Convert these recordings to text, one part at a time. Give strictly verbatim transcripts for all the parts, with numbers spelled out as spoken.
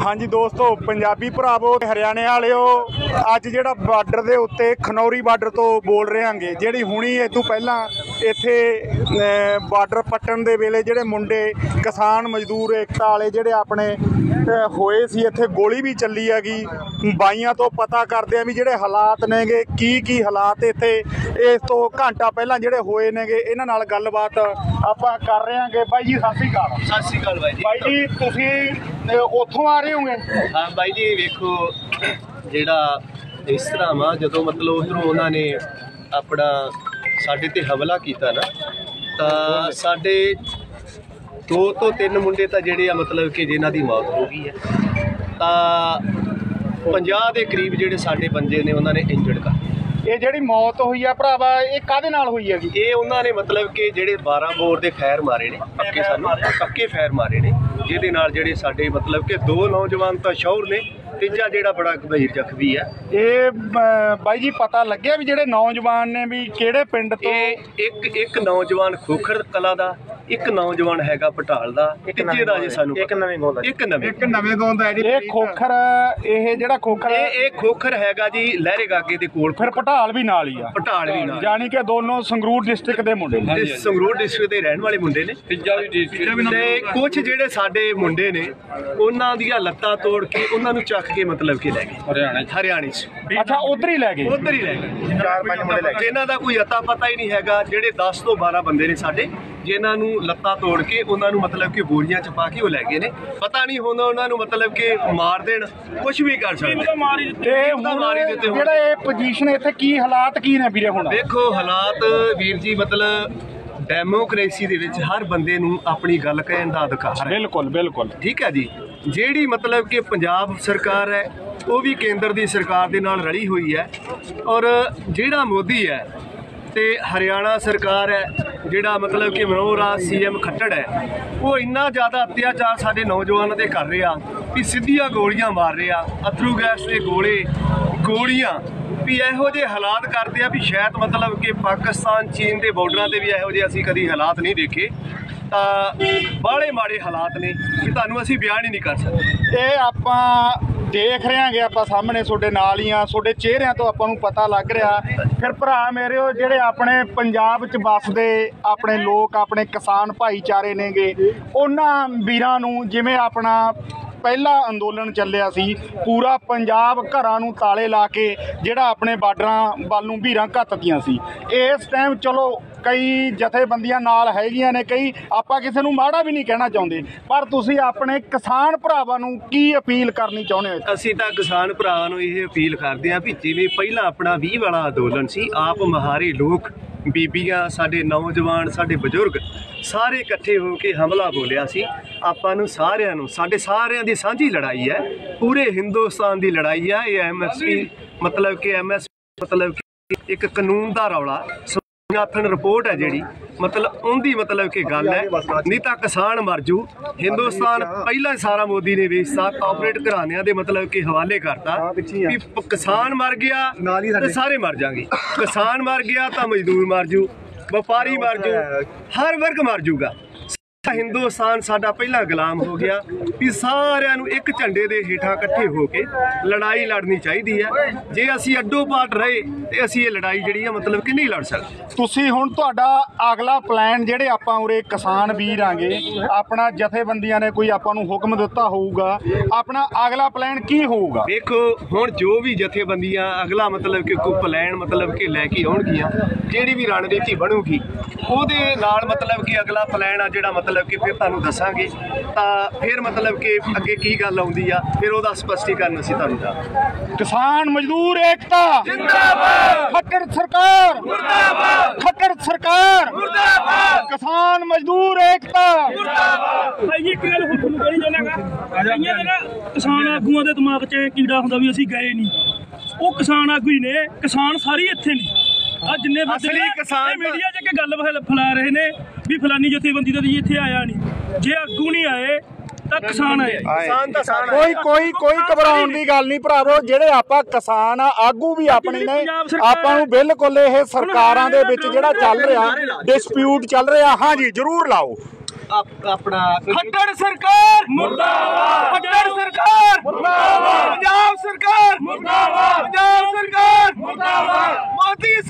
हाँ जी दोस्तों, पंजाबी भरावो हरियाणे वालिओ, अज जिहड़ा बार्डर दे उत्ते खनौरी बार्डर तो बोल रहे हैं। जिहड़ी हुणी इस तों पहलां इत्थे बार्डर पट्टन दे वेले जिहड़े मुंडे किसान मजदूर एकता वाले जिहड़े अपने होए सी, इत्थे गोली भी चली हैगी। बाईयां तो पता करदे आ भी जिहड़े हालात नेगे की की हालात इत्थे इस तो घंटा पहलां जिहड़े होए नेगे, इन्हां नाल गलबात आपां कर रहे हैं। बाई जी सत श्री अकाल। सत श्री अकाल बाई जी। बाई जी तुसीं उत्थों आ रहे होंगे? हाँ बाई जी, वेखो जिहड़ा इस तरह वा जदों मतलब उधरों उन्होंने अपना साडे ते हमला किया ना, तो साडे दो तो तीन मुंडे तो जिहड़े मतलब कि जिन्हां दी मौत हो गई है, तो पंजाह के करीब जिहड़े साडे बंदे ने उन्होंने इंजर्ड कर। ये जिहड़ी मौत हुई है भरावा, ये काहदे नाल हुई है? ये उन्होंने मतलब कि जिहड़े बारह बोर के फैर मारे ने, पक्के सानू पक्के फैर मारे ने, जिहदे नाल जिहड़े साडे मतलब कि दो नौजवान तो शौर ने, तीजा जिहड़ा बड़ा गंभीर जख्मी है। ये बाई जी पता लग्या भी जिहड़े नौजवान ने भी किहड़े पिंड तो? एक एक नौजवान खोखर कला दा, एक नौजवान हैगा पटाल दा, तीजे दा जी सानू एक नवें गौं दा एक नवें एक नवें गौं दा। ये खोखर ये जिहड़ा खोखर ये ये खोखर हैगा जी लहरे गागे दे कोल। फिर पटाल भी नाल ही आ? पटाल भी नाल, यानी कि दोनों संगरूर डिस्ट्रिक्ट दे मुंडे ने, संगरूर डिस्ट्रिक्ट दे रहण वाले मुंडे ने। तीजा भी डिस्ट्रिक्ट ते कुछ जिहड़े साडे मुंडे ने उन्हां दीयां लत्तां तोड़ के उन्हां नूं चक के मतलब कि लै गए हरियाणा हरियाणे च। अच्छा उधर ही लै गए? उधर ही लै गए चार पांच मुंडे लै गए, जिन्हां दा कोई अता पता ही नहीं हैगा। जिहड़े दस तो बारह बंदे ने साडे, जिन्हां नूं लत्तां तोड़ के उन्हां नूं मतलब कि बोरियां च पा के वो लै गए ने। पता नहीं हुंदा उन्हां नूं मतलब कि मार देण, कुछ भी कर सकदे मारी दित्ते। जिहड़ा ये पोजीशन इत्थे की हालात की ने वीरे हुण? देखो हालात वीर जी, मतलब डेमोक्रेसी दे विच हर बंदे नूं अपनी गल कहण दा अधिकार है। बिल्कुल बिल्कुल ठीक है जी। जिहड़ी मतलब कि पंजाब सरकार है वो भी केंद्र दी सरकार दे नाल रली हुई है, और जिहड़ा मोदी है ते हरियाणा सरकार है, जिहड़ा मतलब कि मनोहर सी एम खट्टर है, वो इन्ना ज़्यादा अत्याचार साडे नौजवानों ते कर रहा कि सीधियां गोलियां मार रहा, अथरू गैस के गोले गोलियां भी इहो जे हालात करते हैं भी शायद मतलब कि पाकिस्तान चीन के बॉर्डर से भी इहो जे असीं कदी हालात नहीं देखे। तो बड़े माड़े हालात ने कि तुहानूं असीं बयान ही नहीं कर सकते। ये आपां देख रहे हैं, आप सामने तुहाडे नाल ही आ, तुहाडे चेहरिਆਂ तो आपां नूं पता लग रहा। फिर भरा मेरे जिहड़े अपने पंजाब च बसदे अपने लोग, अपने किसान भाईचारे नेगे, उन्हां वीरां नूं जिवें अपना पहला अंदोलन चलिया सी, पूरा पंजाब घरां नूं ताले ला के जिहड़ा अपने बार्डरां वल नूं भीरां घत्तदियां सी। इस टाइम चलो कई जथेबंदियां नाल हैगियां ने, कई आपां किसे नूं माड़ा भी नहीं कहना चाहुंदे, पर तुसीं अपने किसान भरावां नूं की अपील करनी चाहुंदे हो? असीं तां किसान भरावां नूं इह अपील करदे हां भी जिवें पहिलां अपना बीह वाला अंदोलन सी, आप महारे लोग, बीबियां, साडे नौजवान, साडे बजुर्ग सारे इकट्ठे हो के हमला बोलिया सी। आपां नूं सारिआं नूं, साडे सारिआं दी सांझी लड़ाई है, पूरे हिंदुस्तान दी लड़ाई है। ये एम एस पी मतलब कि एम एस मतलब कि एक कानून दा रौला नाथन रिपोर्ट है जिहड़ी, मतलब उनकी मतलब कि गल है, नहीं तो किसान मर जू। हिंदुस्तान पहला सारा मोदी ने वेचता, कॉपरेट घरानिਆਂ ਦੇ मतलब कि हवाले करता कि किसान मर गया तो सारे मर जाएंगे, किसान मर गया तो मजदूर मर जू, व्यापारी मर जू, हर वर्ग मर जूगा। हिंदुस्तान साडा पहला गुलाम हो गया भी सारिਆਂ ਨੂੰ एक झंडे के हेठां इकट्ठे होके लड़ाई लड़नी चाहिए है। जे असीं अड्डो पाट रहे तो असीं ये लड़ाई जिहड़ी है मतलब कि नहीं लड़ सकते। तुसीं हुण तुहाडा अगला प्लान जिहड़े आपां उरे किसान वीर आंगे, अपना जथेबंदियां ने कोई आपां नूं हुक्म दित्ता होऊगा, अपना अगला प्लान की होऊगा? देखो हुण जो भी जथेबंदियां अगला मतलब कि कोई प्लान मतलब कि लैके आउणगियां, जिहड़ी भी रणनीति बनूगी ਉਹਦੇ ਨਾਲ मतलब कि अगला प्लान आ ਜਿਹੜਾ मतलब कि फिर ਤੁਹਾਨੂੰ ਦੱਸਾਂਗੇ, ਤਾਂ फिर मतलब कि ਅੱਗੇ ਕੀ ਗੱਲ ਆਉਂਦੀ ਆ, ਫਿਰ ਉਹਦਾ ਸਪਸ਼ਟੀਕਰਨ ਅਸੀਂ ਤੁਹਾਨੂੰ ਦਾਂਗੇ। किसान मजदूर एकता जिंदाबाद, खट्टर सरकार मुर्दाबाद, खट्टर सरकार मुर्दाबाद, किसान मजदूर एकता मुर्दाबाद। भाई एक गल होर ਤੁਹਾਨੂੰ ਕਹਿਣੀ ਚਾਹੁੰਦਾਗਾ, ਕਈਆਂ ਦੇ ਨਾ ਕਿਸਾਨ ਆਗੂਆਂ ਦੇ ਦਿਮਾਗ 'ਚ ਕੀੜਾ ਹੁੰਦਾ ਵੀ ਅਸੀਂ ਗਏ ਨਹੀਂ, ਉਹ ਕਿਸਾਨ ਆਗੂ ਹੀ ਨੇ, ਕਿਸਾਨ ਸਾਰੇ ਇੱਥੇ ਨੇ। ਆ ਜਿੰਨੇ ਅਸਲੀ ਕਿਸਾਨ ਮੀਡੀਆ 'ਚ ਇੱਕ ਗੱਲ ਫੈਲਾ ਰਹੇ ਨੇ ਵੀ ਫਲਾਨੀ ਜਥੇਬੰਦੀ ਦਾ ਜੀ ਇੱਥੇ ਆਇਆ ਨਹੀਂ, ਜੇ ਆਗੂ नहीं आए ਤਾਂ ਕਿਸਾਨ ਆਏ। ਕੋਈ ਕੋਈ ਕੋਈ ਘਬਰਾਉਣ ਦੀ ਗੱਲ ਨਹੀਂ ਭਰਾਵੋ, ਜਿਹੜੇ ਆਪਾਂ ਕਿਸਾਨ ਆ, ਆਗੂ ਵੀ ਆਪਣੇ ਨੇ, ਆਪਾਂ ਨੂੰ ਬਿਲਕੁਲ ਇਹ ਸਰਕਾਰਾਂ ਦੇ ਵਿੱਚ ਜਿਹੜਾ ਚੱਲ ਰਿਹਾ ਡਿਸਪਿਊਟ ਚੱਲ ਰਿਹਾ, ਹਾਂਜੀ ਜ਼ਰੂਰ ਲਾਓ। अपना खट्टर सरकार मुर्दाबाद, खट्टर सरकार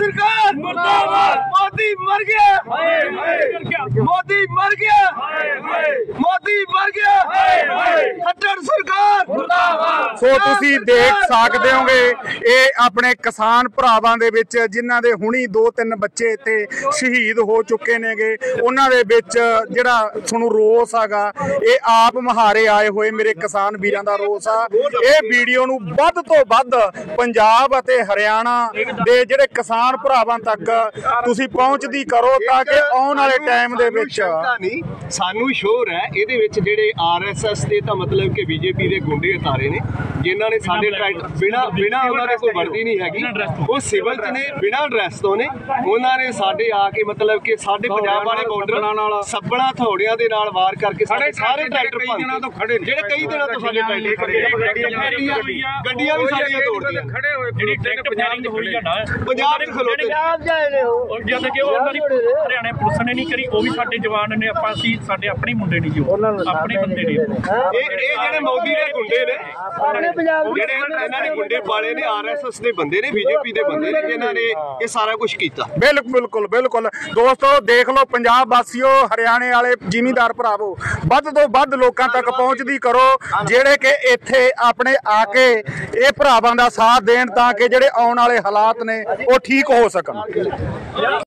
सरकार मुर्दाबाद। मोदी मर गया ਹਾਏ ਹਾਏ मोदी मर गया मोदी मर गया खट्टर सरकार मुर्दाबाद। ਸੋ ਤੁਸੀਂ ਦੇਖ ਸਕਦੇ ਹੋਗੇ ਇਹ ਆਪਣੇ ਕਿਸਾਨ ਭਰਾਵਾਂ ਦੇ ਵਿੱਚ ਜਿਨ੍ਹਾਂ ਦੇ ਹੁਣੀ ਦੋ ਤਿੰਨ ਬੱਚੇ ਇੱਥੇ ਸ਼ਹੀਦ ਹੋ ਚੁੱਕੇ ਨੇਗੇ, ਉਹਨਾਂ ਦੇ ਵਿੱਚ ਜਿਹੜਾ ਤੁਹਾਨੂੰ ਰੋਸ ਹੈਗਾ ਇਹ ਆਪ ਮਹਾਰੇ ਆਏ ਹੋਏ ਮੇਰੇ ਕਿਸਾਨ ਵੀਰਾਂ ਦਾ ਰੋਸ ਆ। ਇਹ ਵੀਡੀਓ ਨੂੰ ਵੱਧ ਤੋਂ ਵੱਧ ਪੰਜਾਬ ਅਤੇ ਹਰਿਆਣਾ ਦੇ ਜਿਹੜੇ ਕਿਸਾਨ ਭਰਾਵਾਂ ਤੱਕ ਤੁਸੀਂ ਪਹੁੰਚਦੀ ਕਰੋ ਤਾਂ ਕਿ ਆਉਣ ਵਾਲੇ ਟਾਈਮ ਦੇ ਵਿੱਚ ਨਹੀਂ ਸਾਨੂੰ ਸ਼ੋਰ ਹੈ ਇਹਦੇ ਵਿੱਚ ਜਿਹੜੇ ਆਰਐਸਐਸ ਦੇ ਤਾਂ ਮਤਲਬ ਕਿ ਬੀਜੇਪੀ ਦੇ ਗੁੰਡੇ ਉਤਾਰੇ ਨੇ ਜਿਨ੍ਹਾਂ ਨੇ ਸਾਡੇ ਟਰੈਕਟਰ ਬਿਨਾ ਬਿਨਾ ਉਹਨਾਂ ਦੇ ਕੋਈ ਵਰਦੀ ਨਹੀਂ ਹੈਗੀ, ਉਹ ਸਿਵਲ ਚ ਨੇ ਬਿਨਾ ਡਰੈਸ ਤੋਂ ਨੇ। ਉਹਨਾਂ ਨੇ ਸਾਡੇ ਆ ਕੇ ਮਤਲਬ ਕਿ ਸਾਡੇ ਪੰਜਾਬ ਵਾਲੇ ਬਾਰਡਰ ਸੱਬਣਾ ਥੋੜਿਆਂ ਦੇ ਨਾਲ ਵਾਰ ਕਰਕੇ ਸਾਡੇ ਸਾਰੇ ਟਰੈਕਟਰ ਭੰਨ ਜਿਹੜੇ ਕਈ ਦਿਨਾਂ ਤੋਂ ਸਾਡੇ ਟਰੈਕਟਰ ਖੜੇ ਗੱਡੀਆਂ ਵੀ ਸਾਡੀਆਂ ਤੋੜਦੀਆਂ ਖੜੇ ਹੋਏ ਜਿਹੜੀ ਟਰੈਕਟ ਫਾਇਰਿੰਗ ਹੋਈ ਆ ਨਾ ਪੰਜਾਬ ਚ ਖਲੋਤੇ ਪੰਜਾਬ ਜਾਏ ਨੇ ਉਹ ਜਦ ਕਿ ਉਹਨਾਂ ਦੀ ਹਰਿਆਣਾ ਪੁਲਿਸ ਨੇ ਨਹੀਂ ਕਰੀ, ਉਹ ਵੀ ਸਾਡੇ ਜਵਾਨ ਨੇ, ਆਪਾਂ ਅਸੀਂ ਸਾਡੇ ਆਪਣੇ ਮੁੰਡੇ ਨਹੀਂ ਜੀ, ਆਪਣੇ ਬੰਦੇ ਨੇ। ਇਹ ਇਹ ਜਿਹੜੇ ਮੋਦੀ ਦੇ ਗੁੰਡੇ ਨੇ ਜਿਹੜੇ ਇਹਨਾਂ ਨੇ ਗੁੰਡੇ ਪਾਲੇ ਨੇ ਆਰਐਸਐਸ ਦੇ ਬੰਦੇ ਨੇ, ਬੀਜੇਪੀ ਦੇ ਬੰਦੇ ਨੇ ਜਿਨ੍ਹਾਂ ਨੇ ਇਹ ਸਾਰਾ ਕੁਝ ਕੀਤਾ। ਬਿਲਕੁਲ ਬਿਲਕੁਲ ਬਿਲਕੁਲ ਦੋਸਤੋ ਦੇਖ ਲਓ ਪੰਜਾਬ ਵਾਸੀਓ, ਹਰਿਆਣੇ ਵਾਲੇ ਜ਼ਿਮੀਂਦਾਰ ਭਰਾਵੋ, ਵੱਧ ਤੋਂ ਵੱਧ ਲੋਕਾਂ ਤੱਕ ਪਹੁੰਚਦੀ ਕਰੋ ਜਿਹੜੇ ਕਿ ਇੱਥੇ ਆਪਣੇ ਆ ਕੇ ਇਹ ਭਰਾਵਾਂ ਦਾ ਸਾਥ ਦੇਣ ਤਾਂ ਕਿ ਜਿਹੜੇ ਆਉਣ ਵਾਲੇ ਹਾਲਾਤ ਨੇ ਉਹ ਠੀਕ ਹੋ ਸਕਣ।